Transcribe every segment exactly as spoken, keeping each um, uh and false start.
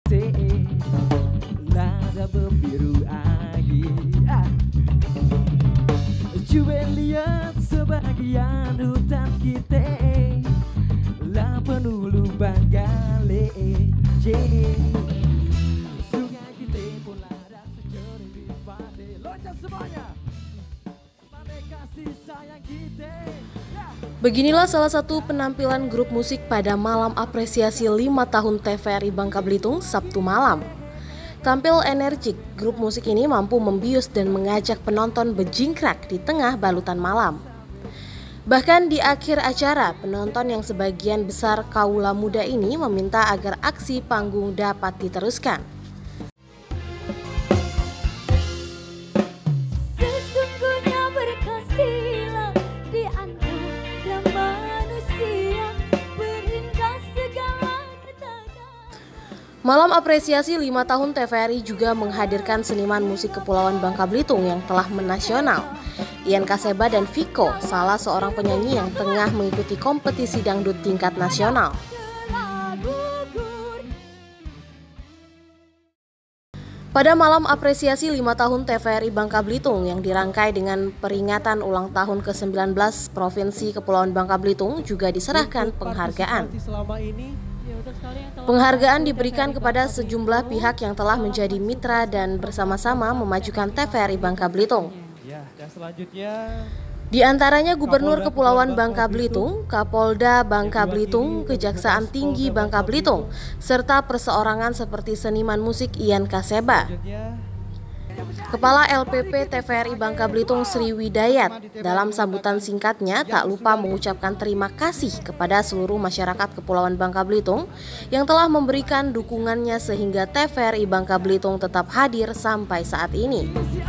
kita lada berbiru agi. Ah. Coba lihat sebagian hutan kita lah penuh lubang gali. Sungai kita pun ada sejernih bipade. Loncat semuanya. Pandai kasih sayang kita. Beginilah salah satu penampilan grup musik pada malam apresiasi lima tahun T V R I Bangka Belitung Sabtu malam. Tampil energik, grup musik ini mampu membius dan mengajak penonton berjingkrak di tengah balutan malam. Bahkan di akhir acara, penonton yang sebagian besar kaula muda ini meminta agar aksi panggung dapat diteruskan. Malam apresiasi lima tahun T V R I juga menghadirkan seniman musik Kepulauan Bangka Belitung yang telah menasional. Ian Kaseba dan Viko, salah seorang penyanyi yang tengah mengikuti kompetisi dangdut tingkat nasional. Pada malam apresiasi lima tahun T V R I Bangka Belitung yang dirangkai dengan peringatan ulang tahun ke sembilan belas Provinsi Kepulauan Bangka Belitung juga diserahkan penghargaan. Penghargaan diberikan kepada sejumlah pihak yang telah menjadi mitra dan bersama-sama memajukan T V R I Bangka Belitung. Di antaranya Gubernur Kepulauan Bangka Belitung, Kapolda Bangka Belitung, Kejaksaan Tinggi Bangka Belitung, serta perseorangan seperti seniman musik Ian Kaseba. Kepala L P P T V R I Bangka Belitung Sri Widayat dalam sambutan singkatnya tak lupa mengucapkan terima kasih kepada seluruh masyarakat Kepulauan Bangka Belitung yang telah memberikan dukungannya sehingga T V R I Bangka Belitung tetap hadir sampai saat ini.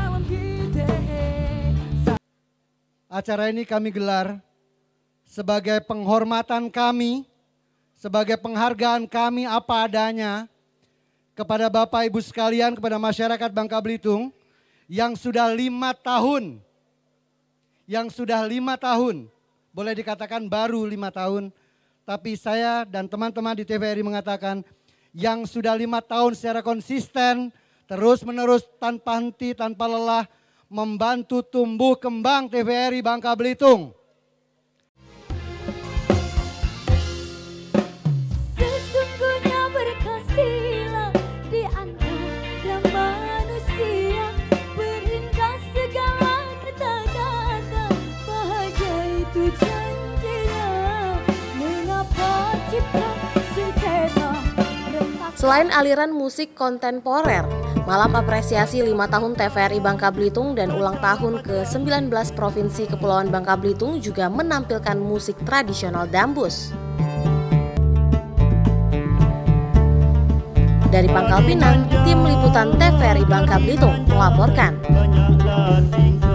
Acara ini kami gelar sebagai penghormatan kami, sebagai penghargaan kami apa adanya kepada Bapak Ibu sekalian, kepada masyarakat Bangka Belitung yang sudah lima tahun, yang sudah lima tahun, boleh dikatakan baru lima tahun, tapi saya dan teman-teman di T V R I mengatakan yang sudah lima tahun secara konsisten, terus menerus tanpa henti, tanpa lelah, membantu tumbuh kembang T V R I Bangka Belitung. Selain aliran musik kontemporer, malam apresiasi lima tahun T V R I Bangka Belitung dan ulang tahun ke sembilan belas Provinsi Kepulauan Bangka Belitung juga menampilkan musik tradisional dambus. Dari Pangkal Pinang, tim liputan T V R I Bangka Belitung melaporkan.